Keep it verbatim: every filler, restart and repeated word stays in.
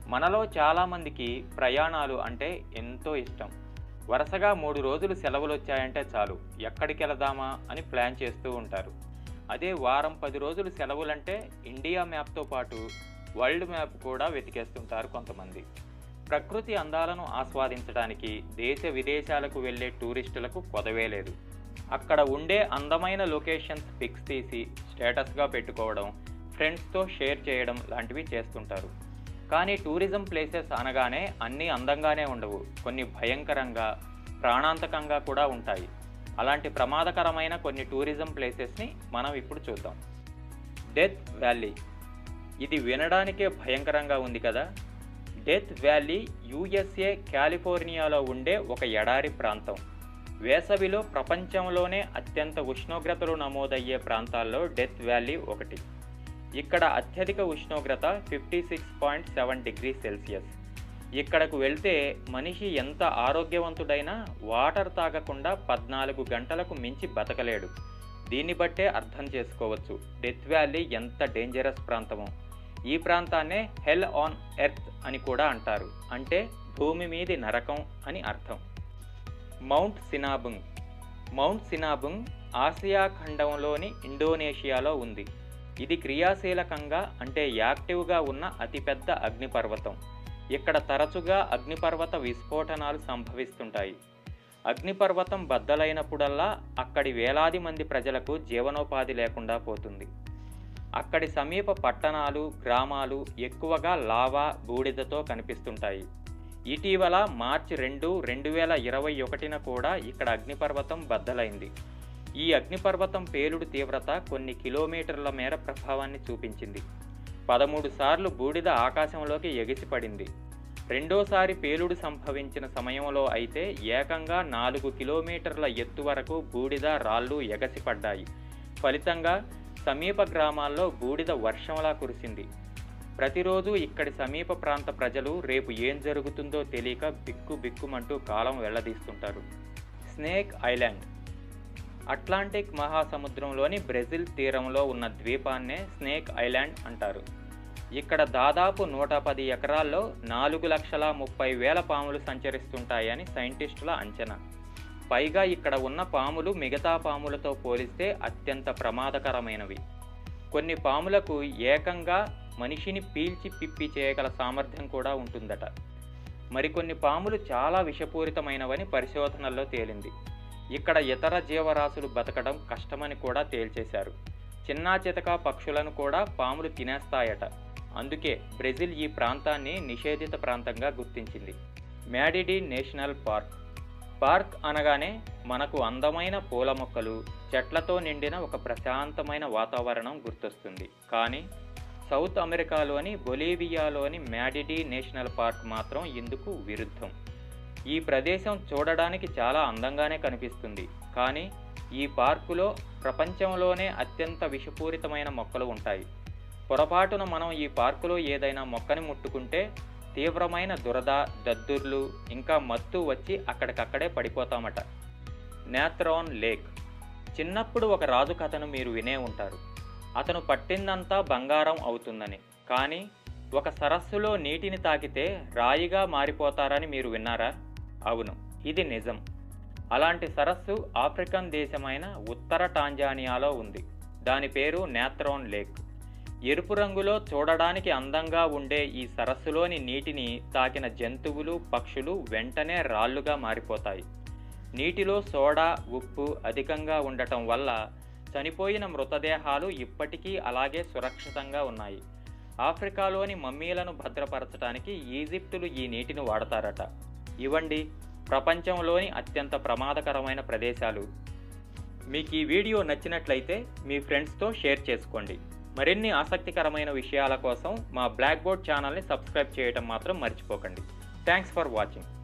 మనలో చాలామందికి ప్రయాణాలు అంటే ఎంతో ఇష్టం. వరుసగా మూడు రోజులు సెలవులు వచ్చాయంటే చాలు ఎక్కడికి వెళదామా అని ప్లాన్ చేస్తూ ఉంటారు. అదే వారం పది రోజులు సెలవులంటే ఇండియా మ్యాప్తో పాటు వరల్డ్ మ్యాప్ కూడా వెతికేస్తుంటారు కొంతమంది. ప్రకృతి అందాలను ఆస్వాదించడానికి దేశ విదేశాలకు వెళ్ళే టూరిస్టులకు కొదవే లేదు. అక్కడ ఉండే అందమైన లొకేషన్స్ పిక్స్ తీసి స్టేటస్గా పెట్టుకోవడం, ఫ్రెండ్స్తో షేర్ చేయడం లాంటివి చేస్తుంటారు. కానీ టూరిజం ప్లేసెస్ అనగానే అన్నీ అందంగానే ఉండవు, కొన్ని భయంకరంగా ప్రాణాంతకంగా కూడా ఉంటాయి. అలాంటి ప్రమాదకరమైన కొన్ని టూరిజం ప్లేసెస్ని మనం ఇప్పుడు చూద్దాం. Death valley. ఇది వినడానికే భయంకరంగా ఉంది కదా. డెత్ వ్యాలీ యుఎస్ఏ కాలిఫోర్నియాలో ఉండే ఒక ఎడారి ప్రాంతం. వేసవిలో ప్రపంచంలోనే అత్యంత ఉష్ణోగ్రతలు నమోదయ్యే ప్రాంతాల్లో డెత్ వ్యాలీ ఒకటి. ఇక్కడ అత్యధిక ఉష్ణోగ్రత fifty six point seven degree celsius. ఇక్కడకు వెళ్తే మనిషి ఎంత ఆరోగ్యవంతుడైనా వాటర్ తాగకుండా పద్నాలుగు గంటలకు మించి బతకలేడు. దీన్ని బట్టే అర్థం చేసుకోవచ్చు డెత్ వ్యాలీ ఎంత డేంజరస్ ప్రాంతమో. ఈ ప్రాంతాన్నే హెల్ ఆన్ ఎర్త్ అని కూడా అంటారు, అంటే భూమి మీది నరకం అని అర్థం. Mount Sinabung. Mount Sinabung Asia ఖండంలోని ఇండోనేషియాలో ఉంది. ఇది క్రియాశీలకంగా అంటే యాక్టివ్గా ఉన్న అతిపెద్ద అగ్నిపర్వతం. ఇక్కడ తరచుగా అగ్నిపర్వత విస్ఫోటనాలు సంభవిస్తుంటాయి. అగ్నిపర్వతం బద్దలైనప్పుడల్లా అక్కడి వేలాది మంది ప్రజలకు జీవనోపాధి లేకుండా పోతుంది. అక్కడి సమీప పట్టణాలు, గ్రామాలు ఎక్కువగా లావా, బూడిదతో కనిపిస్తుంటాయి. ఇటీవల మార్చి రెండు రెండు వేల ఇరవై ఒకటిన కూడా ఇక్కడ అగ్నిపర్వతం బద్దలైంది. ఈ అగ్నిపర్వతం పేలుడు తీవ్రత కొన్ని కిలోమీటర్ల మేర ప్రభావాన్ని చూపించింది. పదమూడు సార్లు బూడిద ఆకాశంలోకి ఎగిసిపడింది. రెండోసారి పేలుడు సంభవించిన సమయంలో అయితే ఏకంగా నాలుగు కిలోమీటర్ల ఎత్తు వరకు బూడిద రాళ్ళు ఎగసిపడ్డాయి. ఫలితంగా సమీప గ్రామాల్లో బూడిద వర్షంలా కురిసింది. ప్రతిరోజు ఇక్కడి సమీప ప్రాంత ప్రజలు రేపు ఏం జరుగుతుందో తెలియక బిక్కు బిక్కుమంటూ కాలం వెళ్లదీస్తుంటారు. Snake island. అట్లాంటిక్ మహాసముద్రంలోని బ్రెజిల్ తీరంలో ఉన్న ద్వీపాన్నే స్నేక్ ఐలాండ్ అంటారు. ఇక్కడ దాదాపు నూట పది ఎకరాల్లో నాలుగు లక్షల ముప్పై వేల పాములు సంచరిస్తుంటాయని సైంటిస్టుల అంచనా. పైగా ఇక్కడ ఉన్న పాములు మిగతా పాములతో పోలిస్తే అత్యంత ప్రమాదకరమైనవి. కొన్ని పాములకు ఏకంగా మనిషిని పీల్చి పిప్పి చేయగల సామర్థ్యం కూడా ఉంటుందట. మరికొన్ని పాములు చాలా విషపూరితమైనవని పరిశోధనల్లో తేలింది. ఇక్కడ ఇతర జీవరాశులు బతకడం కష్టమని కూడా తేల్చేశారు. చిన్నా చితక పక్షులను కూడా పాములు తినేస్తాయట. అందుకే బ్రెజిల్ ఈ ప్రాంతాన్ని నిషేధిత ప్రాంతంగా గుర్తించింది. మ్యాడిడి నేషనల్ పార్క్. పార్క్ అనగానే మనకు అందమైన పూల మొక్కలు, చెట్లతో నిండిన ఒక ప్రశాంతమైన వాతావరణం గుర్తొస్తుంది. కానీ సౌత్ అమెరికాలోని బొలీవియాలోని మ్యాడిడి నేషనల్ పార్క్ మాత్రం ఇందుకు విరుద్ధం. ఈ ప్రదేశం చూడడానికి చాలా అందంగానే కనిపిస్తుంది, కానీ ఈ పార్కులో ప్రపంచంలోనే అత్యంత విషపూరితమైన మొక్కలు ఉంటాయి. పొరపాటున మనం ఈ పార్కులో ఏదైనా మొక్కని ముట్టుకుంటే తీవ్రమైన దురద, దద్దుర్లు, ఇంకా మత్తు వచ్చి అక్కడికక్కడే పడిపోతామట. నేత్రాన్ లేక్. చిన్నప్పుడు ఒక రాజు కథను మీరు వినే ఉంటారు. అతను పట్టిందంతా బంగారం అవుతుందని. కానీ ఒక సరస్సులో నీటిని తాకితే రాయిగా మారిపోతారని మీరు విన్నారా? అవును, ఇది నిజం. అలాంటి సరస్సు ఆఫ్రికన్ దేశమైన ఉత్తర టాంజానియాలో ఉంది. దాని పేరు నేత్రాన్ లేక్. ఎరుపు రంగులో చూడడానికి అందంగా ఉండే ఈ సరస్సులోని నీటిని తాకిన జంతువులు, పక్షులు వెంటనే రాళ్లుగా మారిపోతాయి. నీటిలో సోడా, ఉప్పు అధికంగా ఉండటం వల్ల చనిపోయిన మృతదేహాలు ఇప్పటికీ అలాగే సురక్షితంగా ఉన్నాయి. ఆఫ్రికాలోని మమ్మీలను భద్రపరచడానికి ఈజిప్టులు ఈ నీటిని వాడతారట. ఇవండి ప్రపంచంలోని అత్యంత ప్రమాదకరమైన ప్రదేశాలు. మీకు ఈ వీడియో నచ్చినట్లయితే మీ ఫ్రెండ్స్తో షేర్ చేసుకోండి. మరిన్ని ఆసక్తికరమైన విషయాల కోసం మా బ్లాక్ బోర్డ్ ఛానల్ని సబ్స్క్రైబ్ చేయడం మాత్రం మర్చిపోకండి. Thanks for watching.